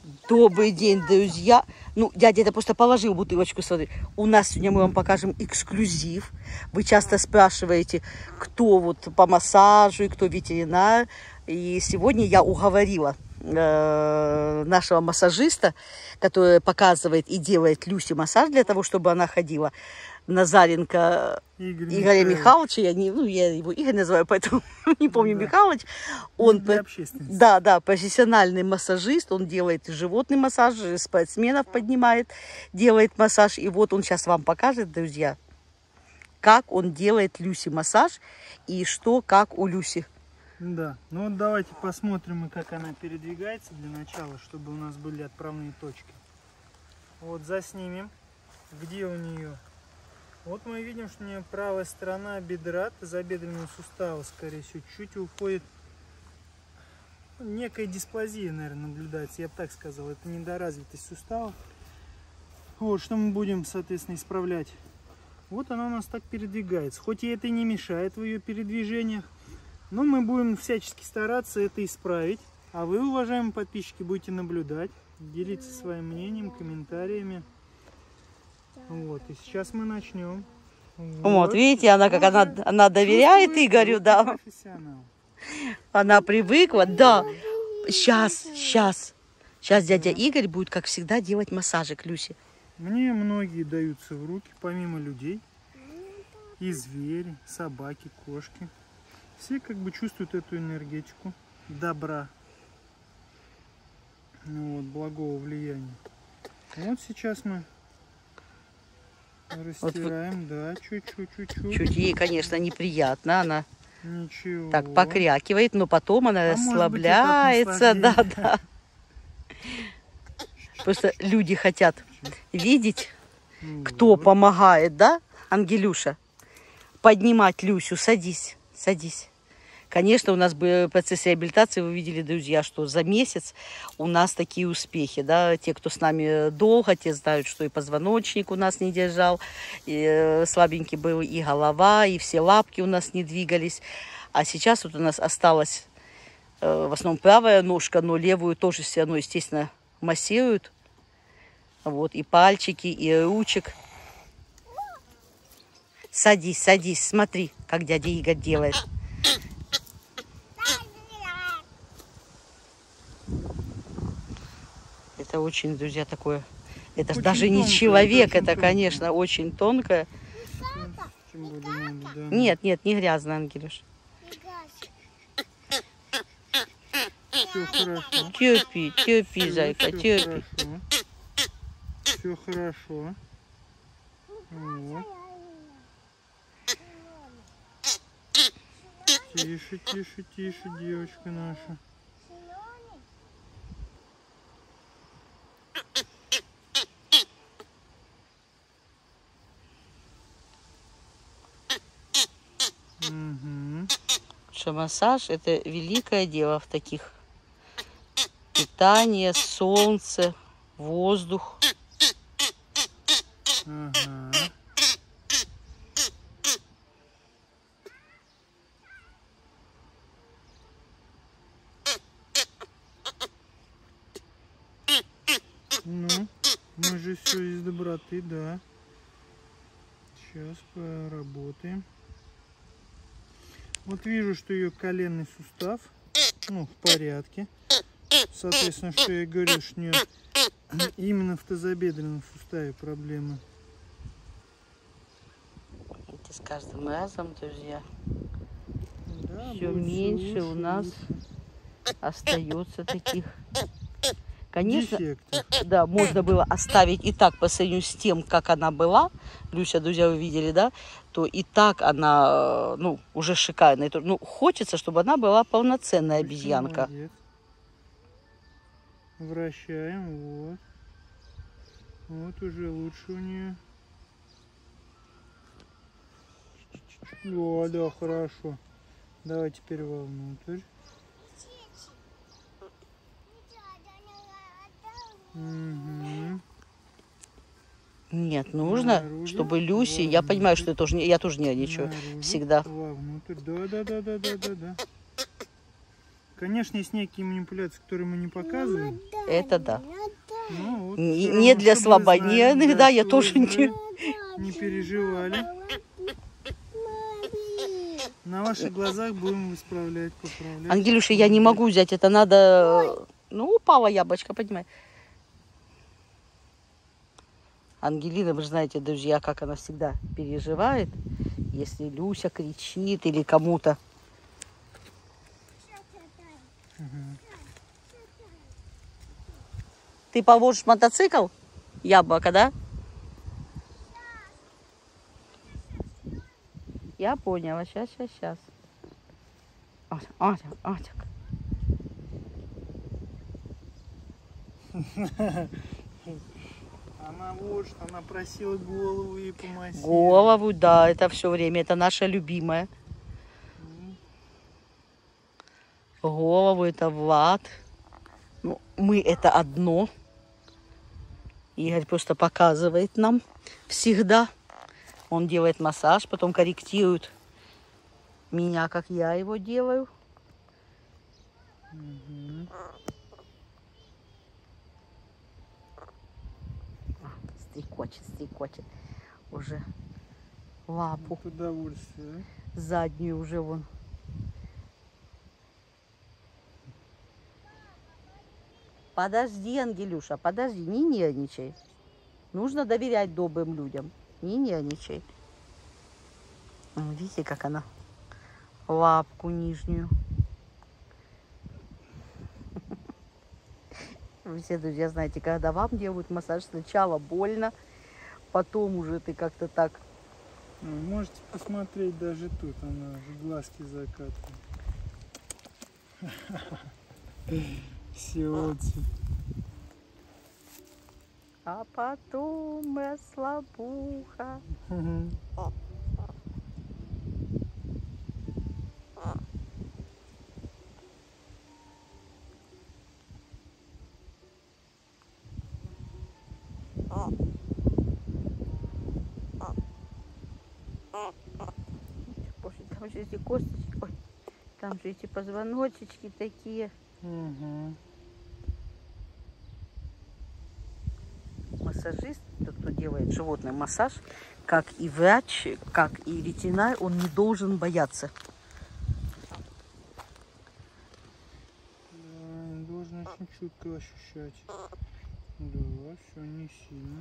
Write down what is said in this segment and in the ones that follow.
Добрый день, друзья. Ну, дядя это просто положил бутылочку с водой. У нас сегодня мы вам покажем эксклюзив. Вы часто спрашиваете, кто вот по массажу и кто ветеринар. И сегодня я уговорила нашего массажиста, который показывает и делает Люсе массаж для того, чтобы она ходила. Назаренко Игоря Михайловича, я его Игорь называю, поэтому не помню, да. Михайлович. Он да, профессиональный массажист, он делает животный массаж, спортсменов поднимает, делает массаж. И вот он сейчас вам покажет, друзья, как он делает Люсе массаж и что, как у Люси. Да, ну вот давайте посмотрим, как она передвигается для начала, чтобы у нас были отправные точки. Вот заснимем, где у нее. Вот мы видим, что у нее правая сторона бедра, тазобедренного сустава, скорее всего, чуть уходит. Некая дисплазия, наверное, наблюдается, я бы так сказал. Это недоразвитость суставов. Вот, что мы будем, соответственно, исправлять. Вот она у нас так передвигается. Хоть и это не мешает в ее передвижениях, но мы будем всячески стараться это исправить. А вы, уважаемые подписчики, будете наблюдать, делиться своим мнением, комментариями. Вот, и сейчас мы начнем. Вот видите, она как она доверяет Игорю, да. Она привыкла, да. Сейчас дядя Игорь будет, как всегда, делать массажик Люсе. Мне многие даются в руки, помимо людей. И звери, собаки, кошки. Все как бы чувствуют эту энергетику добра. Вот, благого влияния. Вот сейчас мы растираем, вот, да, чуть-чуть. Чуть ей, конечно, неприятно, она ничего. Так покрякивает, но потом она расслабляется, да. Просто люди хотят видеть, кто помогает, да, Ангелюша, поднимать Люсю. Садись. Конечно, у нас в процессе реабилитации, вы видели, друзья, что за месяц у нас такие успехи, да, те, кто с нами долго, те знают, что и позвоночник у нас не держал, и слабенький был, и голова, и все лапки у нас не двигались, а сейчас вот у нас осталась в основном правая ножка, но левую тоже все равно, естественно, массируют, вот, и пальчики, и ручек. Садись, смотри, как дядя Игорь делает. Это очень, друзья, такое. Это очень даже не человек, это, конечно, очень тонкое. Да. Нет, не грязно, Ангелюш. Терпи, зайка, терпи. Все хорошо. Вот. Тише, девочка наша. Что массаж — это великое дело в таких. Питание, солнце, воздух. Ага. Ну, мы же все из доброты, да. Сейчас поработаем. Вот вижу, что ее коленный сустав, в порядке. Соответственно, что я говорю, что нет, именно в тазобедренном суставе проблемы. Это с каждым разом, друзья, да, все меньше у нас остается таких. Конечно, дефектов. Да, можно было оставить и так по сравнению с тем, как она была. Люся, друзья, вы видели, да? То и так она, уже шикарная. Хочется, чтобы она была полноценная обезьянка. Молодец. Вращаем, вот. Вот уже лучше у нее. О, да, хорошо. Давай теперь вовнутрь. Угу. Нет, нужно, наружу, чтобы Люси, я понимаю, что я тоже не нервничаю всегда. Вовнутрь, да. Конечно, есть некие манипуляции, которые мы не показываем. Это да. Ну, вот, Не для чтобы вы знали, слабонервных, да, я чтобы тоже вы не... не переживали. На ваших глазах будем исправлять, поправлять. Ангелюша, я не могу взять, это надо... Ну, упала яблочко, понимаешь. Ангелина, вы же знаете, друзья, как она всегда переживает, если Люся кричит или кому-то. Ты поводишь мотоцикл? Яблоко, да? Я поняла. Сейчас. Атик. Она вот что, она просила голову ей помассировать. Голову, да, это все время. Это наша любимая. Голову это Влад. Ну, мы это одно. Игорь просто показывает нам всегда. Он делает массаж, потом корректирует меня, как я его делаю. Стрекочет. Уже лапу. Удовольствие. Заднюю уже вон. Подожди, Ангелюша, подожди, не нервничай. Нужно доверять добрым людям. Не нервничай. Видите, как она лапку нижнюю. Вы все, друзья, знаете, когда вам делают массаж, сначала больно, потом уже ты как-то так... Можете посмотреть, даже тут она уже глазки закатывает. Все вот. А потом расслабуха. Боже, там же эти косточки, ой, там же эти позвоночечки такие. Массажист, тот, кто делает животный массаж, как и врач, как и ветеринар, он не должен бояться. Да, должен очень чутко ощущать. Да, все не сильно.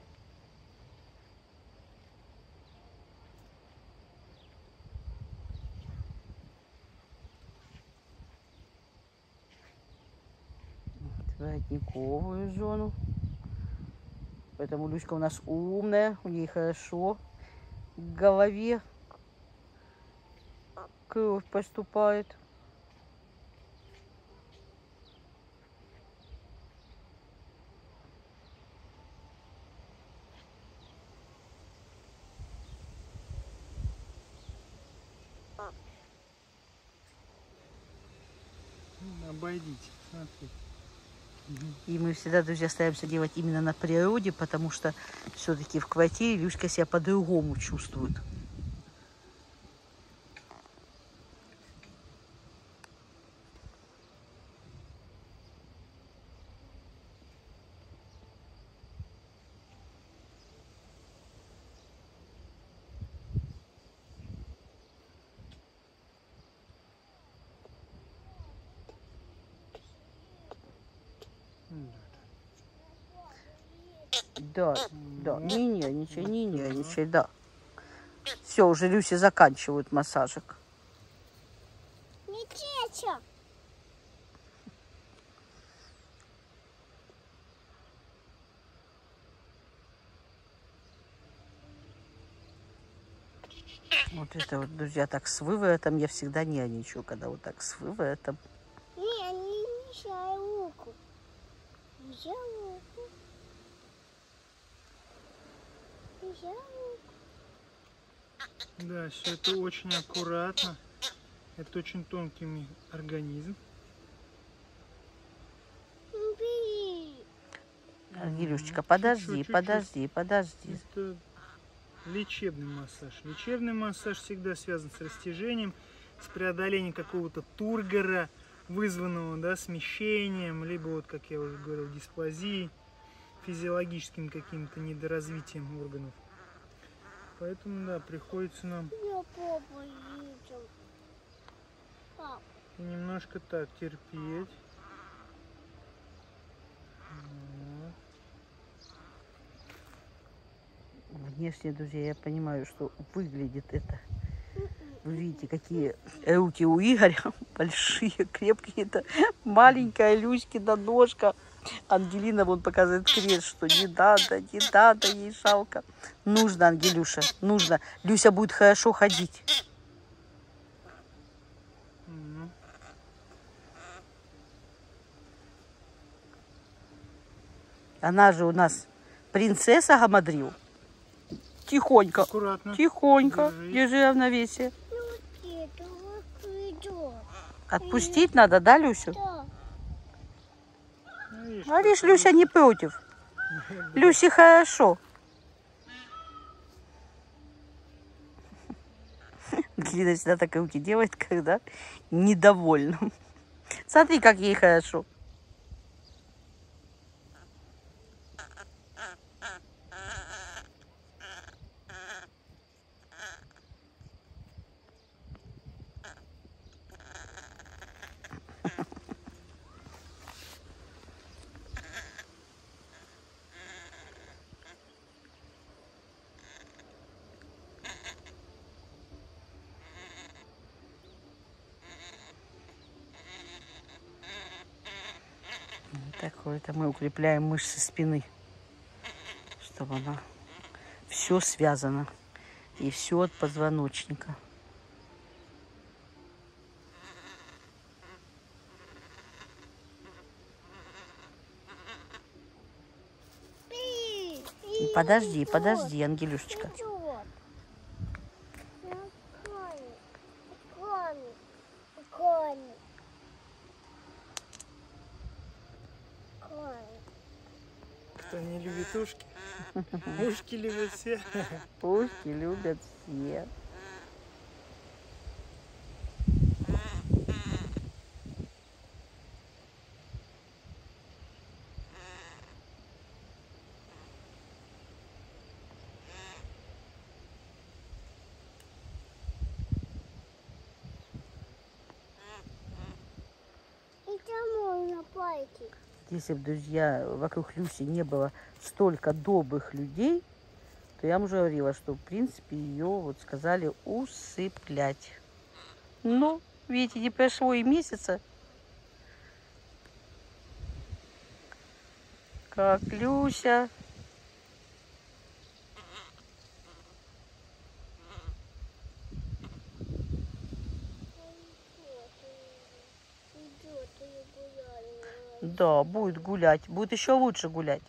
Воротниковую зону. Поэтому Люська у нас умная, у нее хорошо в голове кровь поступает. Обойдите, смотрите. И мы всегда, друзья, стараемся делать именно на природе, потому что все-таки в квартире Люська себя по-другому чувствует. Да, не нервничай, да. Все, уже Люси заканчивают массажик. Ничего. Вот это вот, друзья, так с выворотом я всегда нервничаю, когда вот так с выворотом. Не мешай руку. Взял руку. Да, все это очень аккуратно. Это очень тонкий организм. Ангелюшечка, подожди. Это лечебный массаж. Лечебный массаж всегда связан с растяжением, с преодолением какого-то тургора, вызванного, да, смещением, либо, вот, как я уже говорил, дисплазией, физиологическим каким-то недоразвитием органов. Поэтому, да, приходится нам Я папа видел. Пап, немножко так терпеть. Вот. Внешне, друзья, я понимаю, что выглядит это. Вы видите, какие руки у Игоря большие, крепкие. Это маленькая Люськина ножка. Ангелина вон показывает крест, что не надо ей шалка. Нужно, Ангелюша, нужно. Люся будет хорошо ходить. Ну, Она же у нас принцесса Гамадрил. Тихонько, аккуратно. тихонько, Держи. держи равновесие. ну это вот идет. Отпустить надо, да, Люсю? Да. Ну, видишь, А видишь, Люся не против. Люсе хорошо. Ангелина всегда так руки делает, когда недовольна. Смотри, как ей хорошо. Такое-то мы укрепляем мышцы спины, чтобы она все связано и все от позвоночника. Подожди, подожди, Ангелюшечка. Кто не любит ушки? Ушки любят все. Ушки любят все. можно пойти. Если бы, друзья, вокруг Люси не было столько добрых людей, то я вам уже говорила, что, в принципе, ее, вот сказали, усыплять. Но, видите, не прошло и месяца. Как Люся. Да, будет гулять. Будет еще лучше гулять.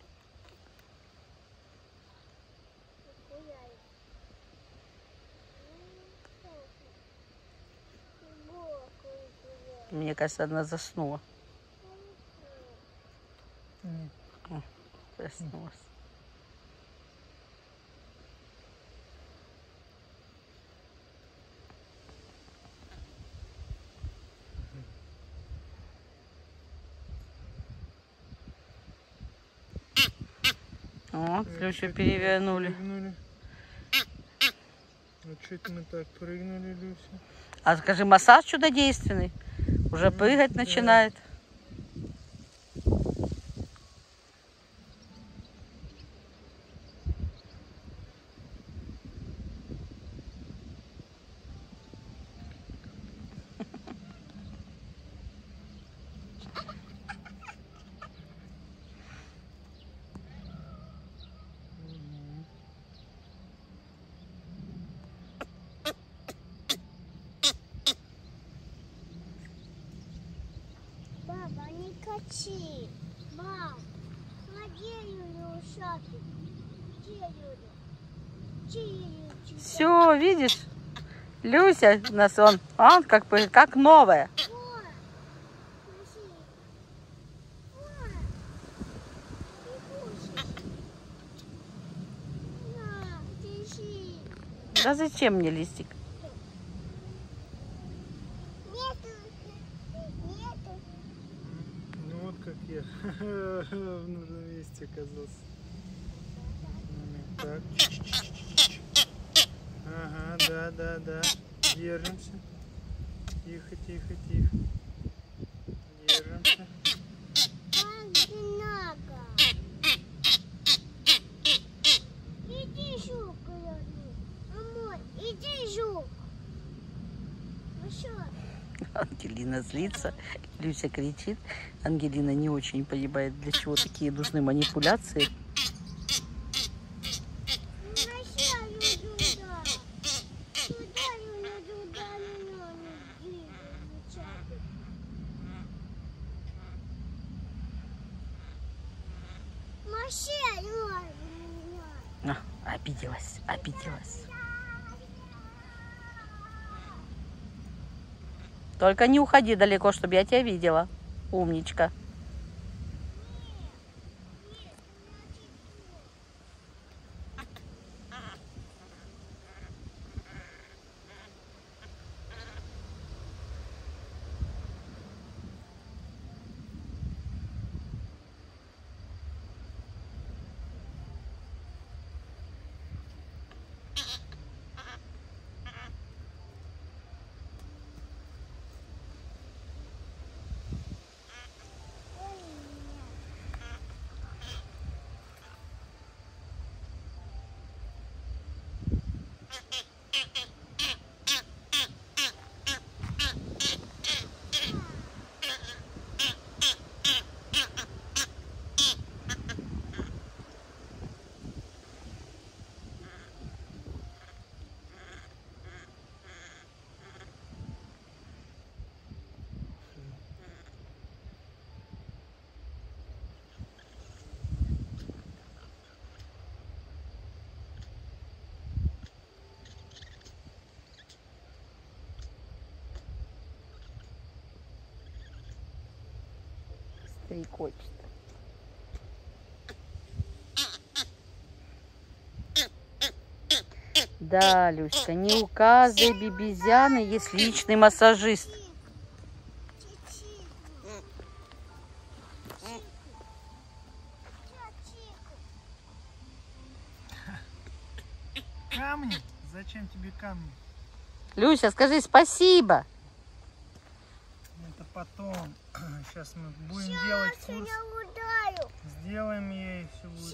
Мне кажется, она заснула. О, проснулась. Вот, Люсю перевернули. Вот что-то мы так прыгнули, Люся. А скажи, массаж чудодейственный? Уже прыгать начинает. Баба, не качи. Баб, где Юля ушаты? Где Юля? Где Юля? Все, видишь? Люся у нас он как новая. Ой, качи. Ой, не кушай. На, держи. Да зачем мне листик? Нету В нужном месте оказался. Так. Ага, да. Держимся. Тихо. Держимся. Одинаково. Иди, жук, Амой, иди, жук. Ну что? Ангелина злится, Люся кричит. Ангелина не очень понимает, для чего такие нужны манипуляции. Обиделась. Только не уходи далеко, чтобы я тебя видела. Умничка. Стрекочет. Да, Люська, не указывай, бибизяна, есть личный массажист. Камни? Зачем тебе камни? Люся, скажи спасибо. Это потом. Сейчас мы будем делать курс. Сделаем ей, все будет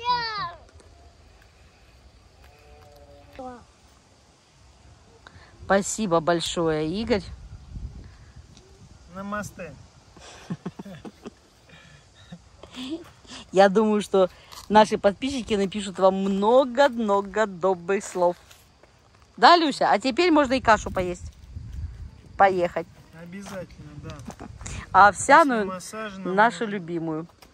лучше. Спасибо большое, Игорь. Намасте. Я думаю, что наши подписчики напишут вам много-много добрых слов. Да, Люся? А теперь можно и кашу поесть. Поехать. Обязательно, да. А овсяную, Массаж нам нашу любимую.